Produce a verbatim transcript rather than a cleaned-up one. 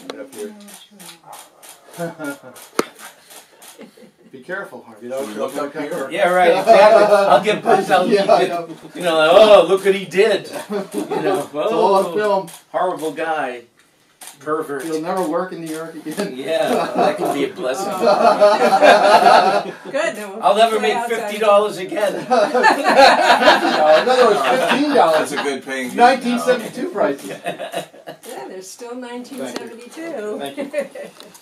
Get up here. Be careful, Harvey. You know, look up here. Yeah, right, exactly. I'll get punched out. Yeah, I know. You know, like, oh, look what he did. You know, It's all on oh, film. horrible guy. Pervert. You'll never work in New York again. Yeah, that could be a blessing. Good. No, I'll never stay make outside. fifty dollars again. fifty dollars. In other words, fifteen dollars. That's a good paying gig nineteen now. seventy-two prices. Yeah, there's still nineteen seventy-two. Thank you.